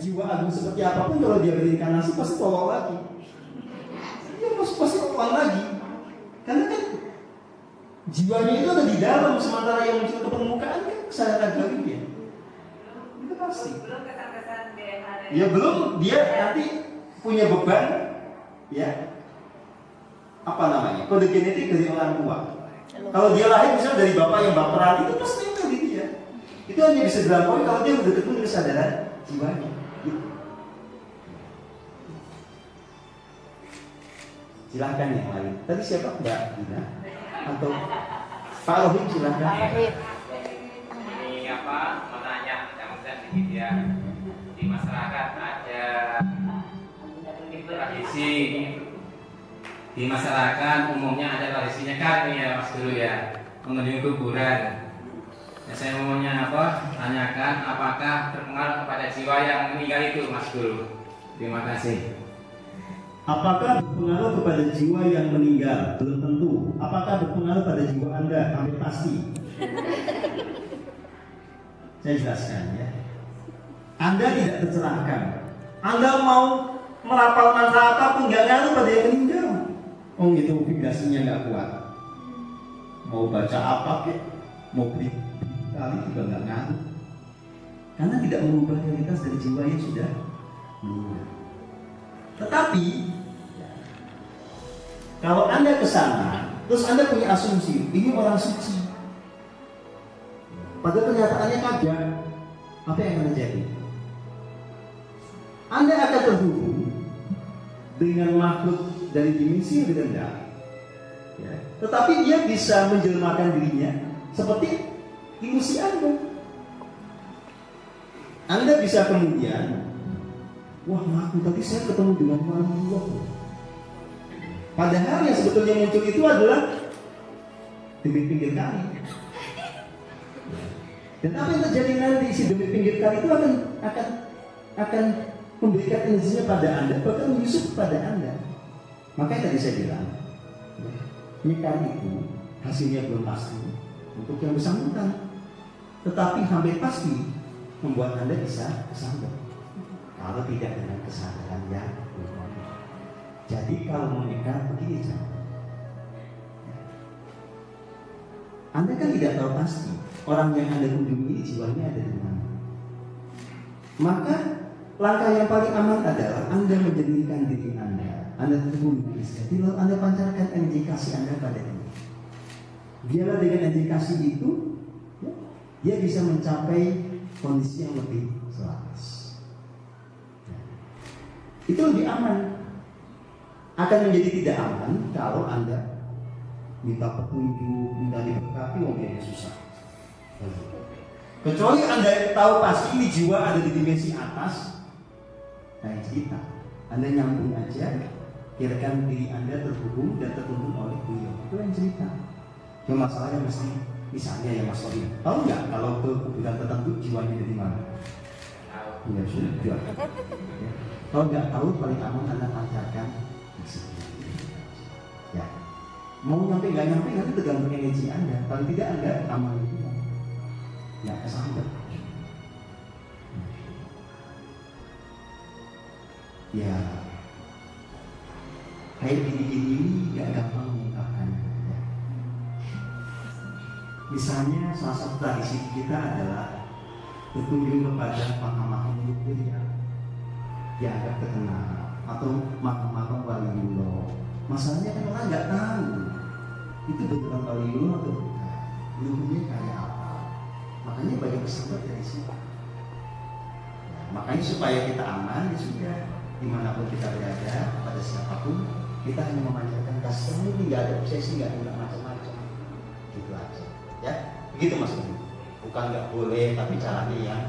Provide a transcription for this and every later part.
jiwa agung seperti apapun, kalau dia berinkarnasi pasti tolol lagi. Dia pasti tolol lagi. Karena kan jiwanya itu ada di dalam, sementara yang muncul ke permukaan kan kesadaran gawinya. Itu pasti. Belum kesan-kesan DNA. Ya belum, dia nanti punya beban, ya apa namanya, kode genetik dari orang tua. Kalau dia lahir misalnya dari bapak yang baperan, itu pasti nempel di dia. Itu hanya bisa dilakukan kalau dia udah ketemu kesadaran jiwanya. Gitu. Silahkan yang lain. Tadi siapa, Mbak Dina? Atau Pak Rohim, silahkan. Ini apa, mau tanya, mudah-mudahan sedikit ya. Di masyarakat ada tradisi, di masyarakat umumnya ada tradisinya kan ya Mas Guru ya, mengunjungi kuburan. Ya, saya maunya apa? Tanyakan apakah berpengaruh kepada jiwa yang meninggal itu, Mas Guru. Terima kasih. Apakah berpengaruh kepada jiwa yang meninggal? Belum tentu. Apakah berpengaruh pada jiwa Anda? Hampir pasti. Saya jelaskan ya. Anda tidak tercerahkan. Anda mau merapal mantra apapun nggak ngaruh pada yang meninggal. Oh itu vibrasinya nggak kuat. Mau baca apa kek, mau beri kali juga nggak ngaruh. Karena tidak mengubah realitas dari jiwa yang sudah meninggal. Tetapi kalau Anda ke sana, terus Anda punya asumsi ini orang suci, padahal kenyataannya kagak, apa yang akan terjadi? Anda akan terhubung dengan makhluk dari dimensi yang lebih rendah, ya. Tetapi dia bisa menjelmakan dirinya seperti ilusi Anda. Anda bisa kemudian, wah ngaku tadi saya ketemu dengan Allah. Padahal yang sebetulnya muncul itu adalah demi pinggir kali. Dan apa yang terjadi nanti, si demi pinggir kali itu akan memberikan energinya pada Anda, bahkan menyusup pada Anda. Makanya tadi saya bilang, nikah itu hasilnya belum pasti untuk yang bersangkutan, tetapi hampir pasti membuat Anda bisa kesambet. Kalau tidak dengan kesadaran yang berbeda. Jadi kalau mau nikah begini saja. Anda kan tidak tahu pasti orang yang Anda kunjungi jiwanya ada di mana. Maka langkah yang paling aman adalah Anda menjernihkan diri Anda terhubung dengan sejati, lalu Anda pancarkan energi kasih Anda pada dia. Biarlah dengan energi kasih itu, ya, dia bisa mencapai kondisi yang lebih selaras. Itu lebih aman. Akan menjadi tidak aman kalau Anda minta petunjuk, minta diberkati, ngomongnya susah. Kecuali Anda tahu pasti ini jiwa ada di dimensi atas, nah cerita. Anda nyambung aja, kirakan diri Anda terhubung dan terhubung oleh beliau. Itu yang cerita. Cuma masalahnya mesti, misalnya ya Mas Wahid, tahu nggak kalau ke kuburan tertentu jiwanya ada di mana? Ya sudah. Ya. Kalau nggak tahu, paling aman Anda pancarkan. Ya, mau nyampe nggak nyampe nanti tergantung energi Anda. Kalau tidak Anda aman itu, ya kesambet. Ya, kayak gini-gini nggak gampang mengungkapkannya. Ya. Misalnya salah satu tradisi kita adalah berkunjung kepada makam-makam leluhur yang dianggap terkenal atau makam-makam waliullah. Masalahnya kan orang nggak tahu itu beneran waliullah atau bukan, leluhurnya kayak apa. Makanya banyak kesempatan dari sini. Nah, makanya supaya kita aman, ya sudah dimanapun kita berada, pada siapapun kita hanya memanjatkan kasih. Ini nggak ada obsesi, nggak ada macam-macam, gitu aja. Ya, begitu Mas Budi. Bukan nggak boleh, tapi caranya yang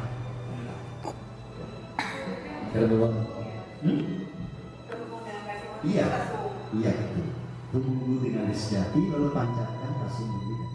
iya, iya itu. Tunggu dengan sejati lalu pancarkan kasih